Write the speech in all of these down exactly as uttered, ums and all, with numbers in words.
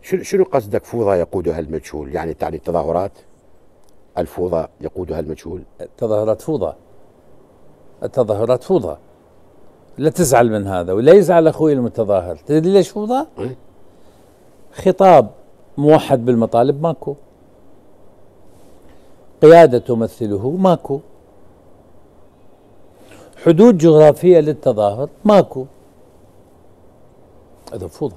شنو شنو قصدك فوضى يقودها المجهول؟ يعني تعني التظاهرات الفوضى يقودها المجهول؟ التظاهرات فوضى، التظاهرات فوضى، لا تزعل من هذا ولا يزعل اخوي المتظاهر. تدري ليش فوضى؟ إيه؟ خطاب موحد بالمطالب ماكو، قيادة تمثله ماكو، حدود جغرافية للتظاهر ماكو، هذا فوضى.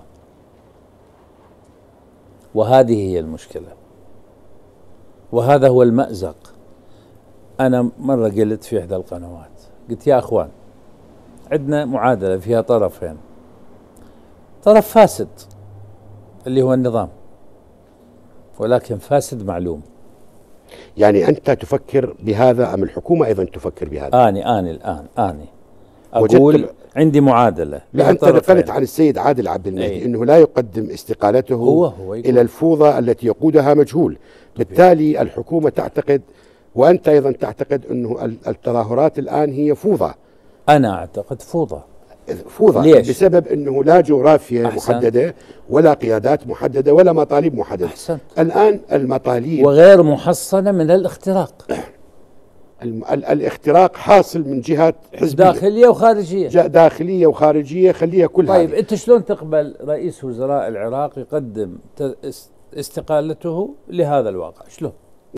وهذه هي المشكلة، وهذا هو المأزق. أنا مرة قلت في إحدى القنوات، قلت يا أخوان عندنا معادلة فيها طرفين، طرف فاسد اللي هو النظام، ولكن فاسد معلوم. يعني أنت تفكر بهذا أم الحكومة أيضا تفكر بهذا؟ آني آني الآن آني أقول عندي معادلة. لا أنت نقلت عن السيد عادل عبد المهدي أي. أنه لا يقدم استقالته هو هو إلى الفوضى التي يقودها مجهول. بالتالي الحكومة تعتقد وأنت أيضا تعتقد أنه التظاهرات الآن هي فوضى. أنا أعتقد فوضى. فوضى ليش؟ بسبب أنه لا جغرافيا أحسنت. محددة ولا قيادات محددة ولا مطالب محددة. أحسنت. الآن المطالب وغير محصنة من الاختراق. الاختراق حاصل من جهات حزبية داخلية وخارجية، داخلية وخارجية، خليها كلها. طيب أنت شلون تقبل رئيس وزراء العراق يقدم استقالته لهذا الواقع؟ شلون؟